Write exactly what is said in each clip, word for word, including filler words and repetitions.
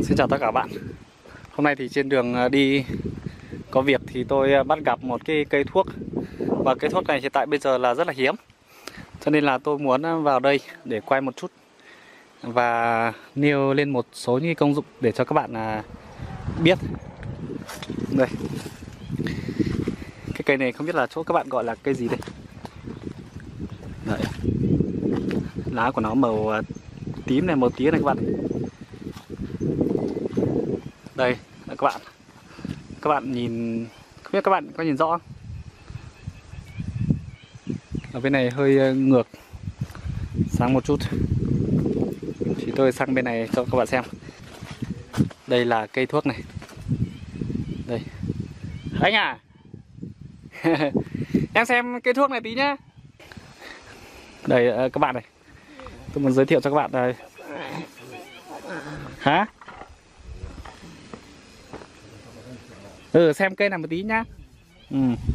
Xin chào tất cả các bạn. Hôm nay thì trên đường đi có việc thì tôi bắt gặp một cái cây thuốc. Và cây thuốc này hiện tại bây giờ là rất là hiếm, cho nên là tôi muốn vào đây để quay một chút và nêu lên một số những công dụng để cho các bạn biết. Đây, cái cây này không biết là chỗ các bạn gọi là cây gì đây. Đấy. Lá của nó màu tím này, màu tía này các bạn. Đây các bạn, các bạn nhìn, không biết các bạn có nhìn rõ không? Ở bên này hơi ngược sáng một chút, thì tôi sang bên này cho các bạn xem. Đây là cây thuốc này. Đây anh à. Em xem cây thuốc này tí nhá. Đây các bạn này, tôi muốn giới thiệu cho các bạn đây. Hả? Ừ, xem cây này một tí nhá. Ừ.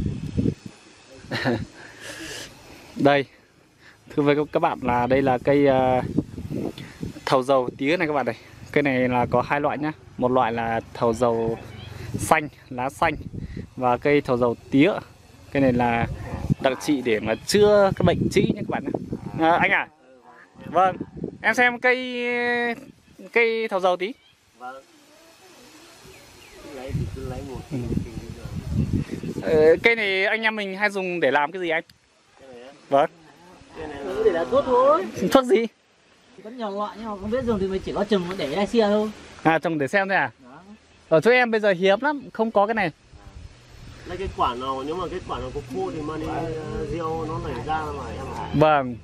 Đây, thưa với các bạn là đây là cây uh, thầu dầu tía này các bạn này. Cây này là có hai loại nhá. Một loại là thầu dầu xanh, lá xanh, và cây thầu dầu tía. Cây này là đặc trị để mà chữa các bệnh trĩ nhé các bạn nhé. À, anh à? Vâng, em xem cây cây thầu dầu tí. Vâng. Lấy thì cứ lấy một. Ừ. Ờ, cây này anh em mình hay dùng để làm cái gì anh? Cái này á? Vâng. Cái này là để làm thuốc thôi. Thuốc gì? Có nhiều loại nhưng mà không biết dùng thì mình chỉ có trồng để lai xia thôi. À, trồng để xem thôi à? Đó. Ở chỗ em bây giờ hiếm lắm, không có cái này. Lấy cái quả nào, nếu mà cái quả nào có khô thì mang đi uh, gieo nó nảy ra mà em ạ. Vâng.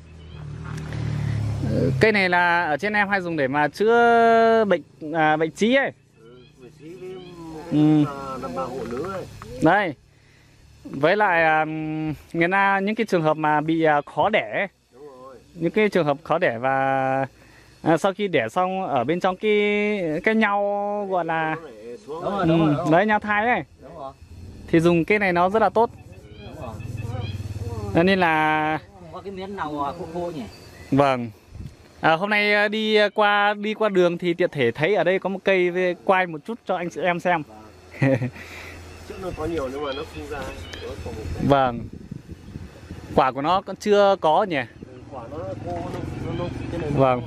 Cây này là ở trên em hay dùng để mà chữa bệnh à, bệnh trĩ ấy. Ừ, bệnh trĩ với Ừ. đàn bà hộ nữ ấy. Đây. Với lại um, người ta những cái trường hợp mà bị uh, khó đẻ ấy. Đúng rồi. Những cái trường hợp khó đẻ và à, sau khi đẻ xong ở bên trong cái cái nhau gọi là Nó nảy xuống Đúng rồi. rồi, đúng rồi, đúng rồi. đấy, nhau thai đấy, Đúng rồi. thì dùng cái này nó rất là tốt. Đúng rồi. Cho nên là Không có cái miếng nào khô khô nhỉ? vâng. À, hôm nay đi qua đi qua đường thì tiện thể thấy ở đây có một cây, với quay một chút cho anh chị em xem. Trước nó có nhiều nhưng mà nó không ra. Nó còn một cái. Vâng. Quả của nó còn chưa có nhỉ? Quả nó khô, nó nó, nó cái này. Vâng.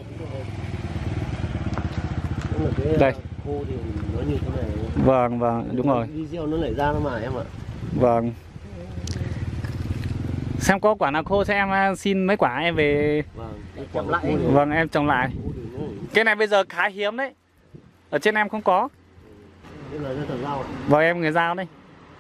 Nó là cái Đây. khô thì nó như thế này. Vâng, vâng, đúng rồi. Đi gieo nó nảy ra nó mà em ạ. Vâng. Xem có quả nào khô, xem em xin mấy quả em về. Vâng, Trồng lại. Vâng, em trồng lại. Cái này bây giờ khá hiếm đấy. Ở trên em không có. Đây là dân tộc Giao ạ. Vâng, em người Giao đây.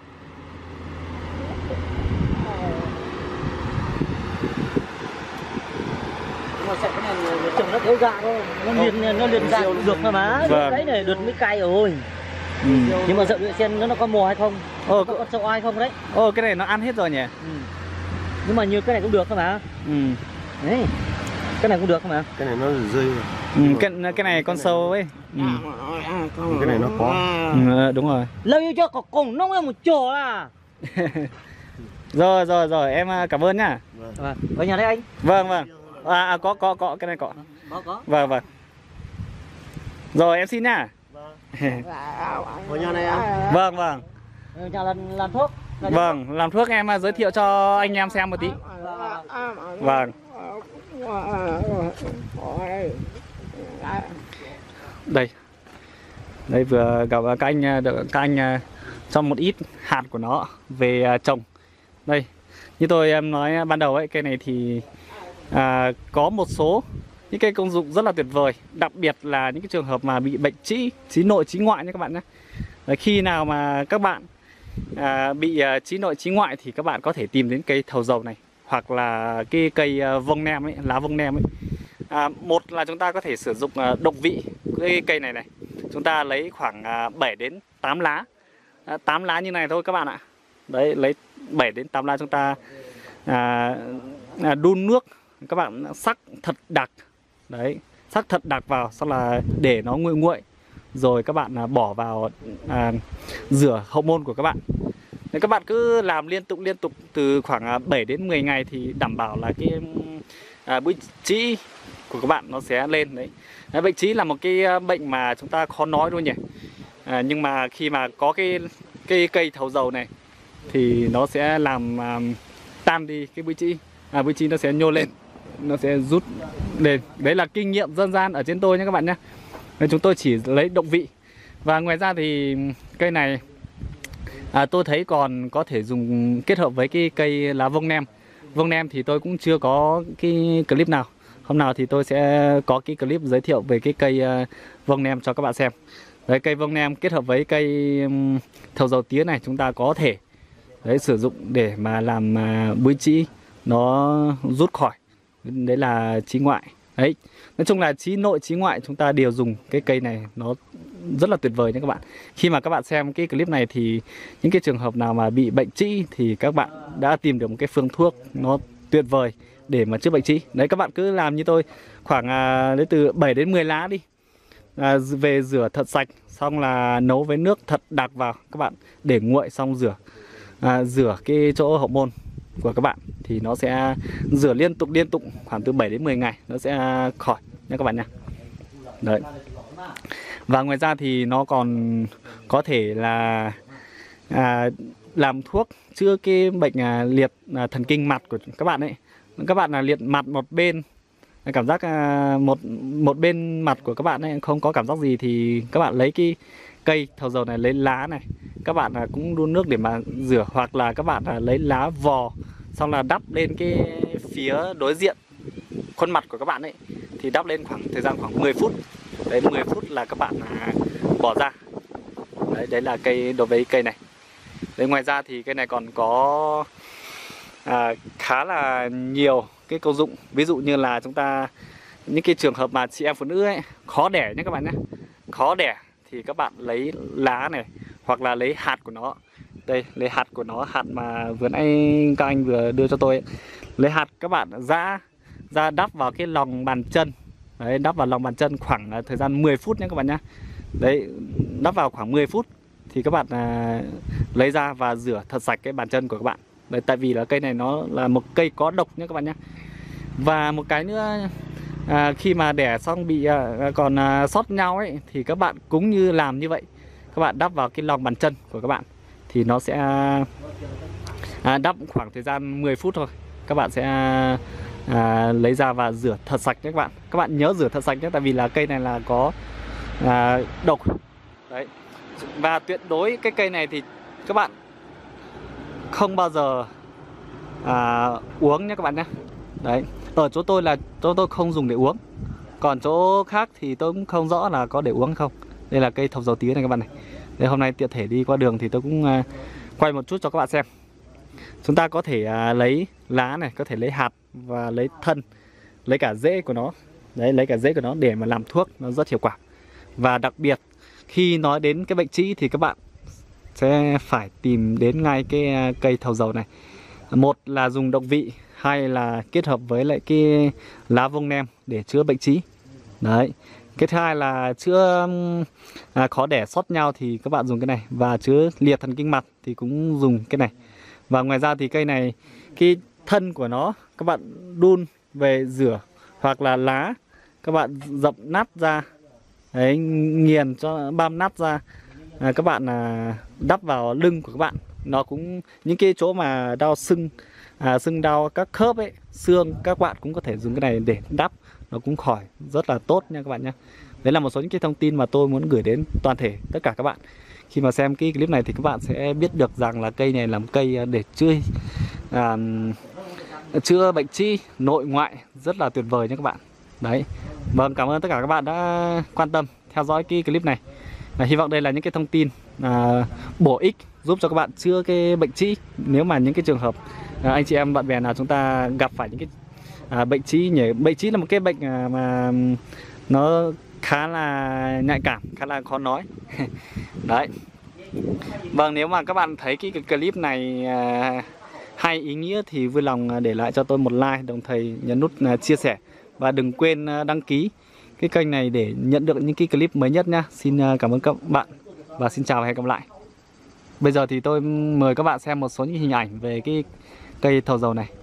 Nhưng mà sợ cái này trồng nó thiếu dạ thôi. Nó liền nó liền dạ được thôi mà. Vâng. Đấy này đợt mới cay rồi. Ừ. Nhưng mà sợ địa sen nó nó có mùa hay không? Ồ, Có con sâu ai không đấy? Ồ, cái này nó ăn hết rồi nhỉ? Ừ. Nhưng mà như cái này cũng được thôi mà. Ừ. Đấy. Cái này cũng được thôi mà. Cái này nó rơi rồi. Ừ, cái, cái này con sâu ấy. Ừ. Cái này nó có. Ừ, đúng rồi. Lâu cho có cùng nó một chỗ à. Rồi, rồi, rồi, em cảm ơn nhá. Vâng. Ở nhà đấy anh? Vâng, vâng. À, à có, có, có, cái này có. Có, có. Vâng, vâng. Rồi, em xin nhá. Ở nhà này à? Vâng, vâng. Nhà làm, làm thuốc. Vâng, làm thuốc em giới thiệu cho anh em xem một tí. Vâng. Đây. Đây vừa gặp các anh, được các anh cho một ít hạt của nó về trồng. Đây, như tôi em nói ban đầu ấy, cây này thì à, có một số những cái công dụng rất là tuyệt vời, đặc biệt là những cái trường hợp mà bị bệnh trĩ, trĩ nội trĩ ngoại nhé các bạn nhé. Đấy, khi nào mà các bạn à, bị à, trĩ nội trĩ ngoại thì các bạn có thể tìm đến cây thầu dầu này, hoặc là cái cây à, vông nem ấy, lá vông nem ấy. À, một là chúng ta có thể sử dụng à, độc vị cái cây này này. Chúng ta lấy khoảng à, bảy đến tám lá, à, tám lá như này thôi các bạn ạ. Đấy, lấy bảy đến tám lá chúng ta à, à, đun nước, các bạn sắc thật đặc. Đấy, sắc thật đặc vào, sau là để nó nguội nguội, rồi các bạn à, bỏ vào à, rửa hậu môn của các bạn. Nếu các bạn cứ làm liên tục liên tục từ khoảng bảy đến mười ngày thì đảm bảo là cái à, bụi trĩ của các bạn nó sẽ lên đấy. Đấy, bệnh trí là một cái bệnh mà chúng ta khó nói luôn nhỉ. À, nhưng mà khi mà có cái cây cây thầu dầu này thì nó sẽ làm à, tan đi cái bụi trĩ, à, bụi trĩ nó sẽ nhô lên, nó sẽ rút lên. Đấy là kinh nghiệm dân gian ở trên tôi nhé các bạn nhé. Nên chúng tôi chỉ lấy động vị. Và ngoài ra thì cây này à, tôi thấy còn có thể dùng kết hợp với cái cây lá vông nem. Vông nem thì tôi cũng chưa có cái clip nào. Hôm nào thì tôi sẽ có cái clip giới thiệu về cái cây uh, vông nem cho các bạn xem. Đấy, cây vông nem kết hợp với cây um, thầu dầu tía này chúng ta có thể đấy, sử dụng để mà làm uh, bụi trĩ nó rút khỏi. Đấy là trĩ ngoại. Đấy, nói chung là trĩ nội trĩ ngoại chúng ta đều dùng cái cây này, nó rất là tuyệt vời nha các bạn. Khi mà các bạn xem cái clip này thì những cái trường hợp nào mà bị bệnh trĩ thì các bạn đã tìm được một cái phương thuốc nó tuyệt vời để mà chữa bệnh trĩ. Đấy, các bạn cứ làm như tôi khoảng à, đến từ bảy đến mười lá đi, à, về rửa thật sạch, xong là nấu với nước thật đặc vào, các bạn để nguội xong rửa à, rửa cái chỗ hậu môn của các bạn thì nó sẽ rửa liên tục liên tục khoảng từ bảy đến mười ngày nó sẽ khỏi nha các bạn nha. Đấy. Và ngoài ra thì nó còn có thể là à, làm thuốc chữa cái bệnh à, liệt à, thần kinh mặt của các bạn ấy. Các bạn là liệt mặt một bên, cảm giác à, một một bên mặt của các bạn ấy không có cảm giác gì thì các bạn lấy cái cây thầu dầu này, lấy lá này, các bạn à, cũng đun nước để mà rửa, hoặc là các bạn à, lấy lá vò xong là đắp lên cái phía đối diện khuôn mặt của các bạn ấy, thì đắp lên khoảng thời gian khoảng mười phút. Đấy, mười phút là các bạn à, bỏ ra. Đấy, đấy là cây đối với cây này. Đấy, ngoài ra thì cây này còn có à, khá là nhiều cái công dụng. Ví dụ như là chúng ta những cái trường hợp mà chị em phụ nữ ấy khó đẻ nhé các bạn nhé. Khó đẻ thì các bạn lấy lá này hoặc là lấy hạt của nó. Đây, lấy hạt của nó, hạt mà vừa nãy các anh vừa đưa cho tôi ấy. Lấy hạt các bạn giã ra đắp vào cái lòng bàn chân. Đấy, đắp vào lòng bàn chân khoảng thời gian mười phút nhé các bạn nhé. Đấy, đắp vào khoảng mười phút thì các bạn à, lấy ra và rửa thật sạch cái bàn chân của các bạn. Đấy, tại vì là cây này nó là một cây có độc nhé các bạn nhé. Và một cái nữa, à, khi mà đẻ xong bị à, còn à, sót nhau ấy thì các bạn cũng như làm như vậy. Các bạn đắp vào cái lòng bàn chân của các bạn thì nó sẽ à, đắp khoảng thời gian mười phút thôi. Các bạn sẽ à, lấy ra và rửa thật sạch nhé các bạn. Các bạn nhớ rửa thật sạch nhé, tại vì là cây này là có à, độc. Đấy. Và tuyệt đối cái cây này thì các bạn không bao giờ à, uống nhé các bạn nhé. Đấy, ở chỗ tôi là chỗ tôi không dùng để uống, còn chỗ khác thì tôi cũng không rõ là có để uống không. Đây là cây thầu dầu tía này các bạn này. Đây, hôm nay tiện thể đi qua đường thì tôi cũng à, quay một chút cho các bạn xem. Chúng ta có thể à, lấy lá này, có thể lấy hạt và lấy thân, lấy cả rễ của nó. Đấy, lấy cả rễ của nó để mà làm thuốc, nó rất hiệu quả. Và đặc biệt khi nói đến cái bệnh trĩ thì các bạn sẽ phải tìm đến ngay cái cây thầu dầu này. Một là dùng độc vị, hai là kết hợp với lại cái lá vông nem để chữa bệnh trĩ. Đấy. Cái thứ hai là chữa à, khó đẻ sót nhau thì các bạn dùng cái này, và chữa liệt thần kinh mặt thì cũng dùng cái này. Và ngoài ra thì cây này, cái thân của nó các bạn đun về rửa, hoặc là lá các bạn dập nát ra. Đấy, nghiền cho băm nát ra, à, các bạn à, đắp vào lưng của các bạn. Nó cũng những cái chỗ mà đau sưng, à, sưng đau các khớp ấy, xương, các bạn cũng có thể dùng cái này để đắp, nó cũng khỏi rất là tốt nha các bạn nhé. Đấy là một số những cái thông tin mà tôi muốn gửi đến toàn thể tất cả các bạn. Khi mà xem cái clip này thì các bạn sẽ biết được rằng là cây này là một cây để chữa à, chữa bệnh trĩ nội ngoại rất là tuyệt vời nha các bạn. Đấy. Vâng, cảm ơn tất cả các bạn đã quan tâm theo dõi cái clip này. À, hy vọng đây là những cái thông tin à, bổ ích giúp cho các bạn chữa cái bệnh trĩ. Nếu mà những cái trường hợp à, anh chị em bạn bè nào chúng ta gặp phải những cái à, bệnh trĩ nhỉ, bệnh trĩ là một cái bệnh à, mà nó khá là nhạy cảm, khá là khó nói. Đấy. Vâng, nếu mà các bạn thấy cái, cái clip này à, hay, ý nghĩa thì vui lòng để lại cho tôi một like, đồng thời nhấn nút à, chia sẻ. Và đừng quên à, đăng ký cái kênh này để nhận được những cái clip mới nhất nhá. Xin à, cảm ơn các bạn và xin chào và hẹn gặp lại. Bây giờ thì tôi mời các bạn xem một số những hình ảnh về cái cây thầu dầu này.